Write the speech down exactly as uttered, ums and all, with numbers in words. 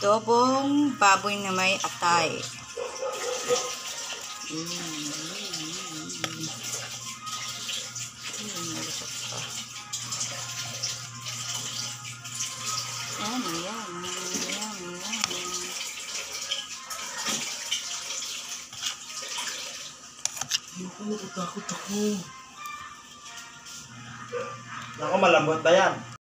Adobong baboy na may atay. Mm. Mm, Yummy, yummy, yummy, yummy. Naku, takot ako. Naku, malambot ba yan?